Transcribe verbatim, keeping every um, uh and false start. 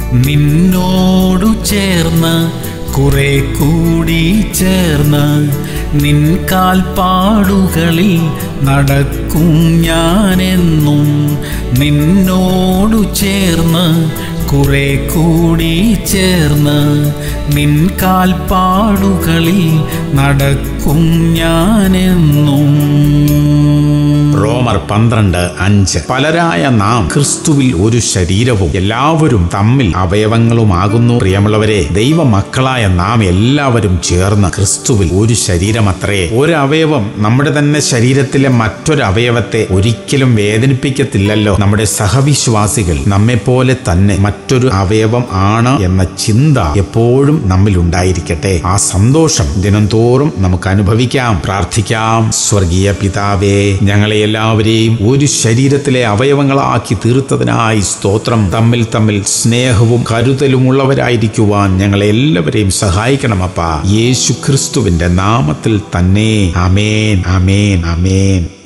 നിന്നോടു ചേർന്ന് കുറെ കൂടി ചേർന്ന് നിൻ കാൽപ്പാടുകളിൽ നടക്കും ഞാനെന്നും. നിന്നോടു ചേർന്ന് കുറെ കൂടി ചേർന്ന് നിൻ കാൽപ്പാടുകളിൽ നടക്കും ഞാനെന്നും. റോമർ പന്ത്രണ്ട് അഞ്ച്. പലരായ നാം ക്രിസ്തുവിൽ ഒരു ശരീരവും എല്ലാവരും തമ്മിൽ അവയവങ്ങളുമാകുന്നു. പ്രിയമുള്ളവരെ, ദൈവമക്കളായ നാം എല്ലാവരും ചേർന്ന് ക്രിസ്തുവിൽ ഒരു ശരീരമത്രേ. ഒരു അവയവം നമ്മുടെ തന്നെ ശരീരത്തിലെ മറ്റൊരു അവയവത്തെ ഒരിക്കലും വേദനിപ്പിക്കത്തില്ലല്ലോ. നമ്മുടെ സഹവിശ്വാസികൾ നമ്മെപ്പോലെ തന്നെ മറ്റൊരു അവയവം ആണ് എന്ന ചിന്ത എപ്പോഴും നമ്മിൽ ഉണ്ടായിരിക്കട്ടെ. ആ സന്തോഷം ദിനംതോറും നമുക്ക് അനുഭവിക്കാം. പ്രാർത്ഥിക്കാം. സ്വർഗീയ പിതാവേ, ഞങ്ങളെ എല്ലാവരെയും ഒരു ശരീരത്തിലെ അവയവങ്ങളാക്കി തീർത്തതിനായി സ്തോത്രം. തമ്മിൽ തമ്മിൽ സ്നേഹവും കരുതലും ഉള്ളവരായിരിക്കുവാൻ ഞങ്ങളെ എല്ലാവരെയും സഹായിക്കണമപ്പാ. യേശു ക്രിസ്തുവിന്റെ നാമത്തിൽ തന്നെ. ആമേൻ, ആമേൻ, ആമേൻ.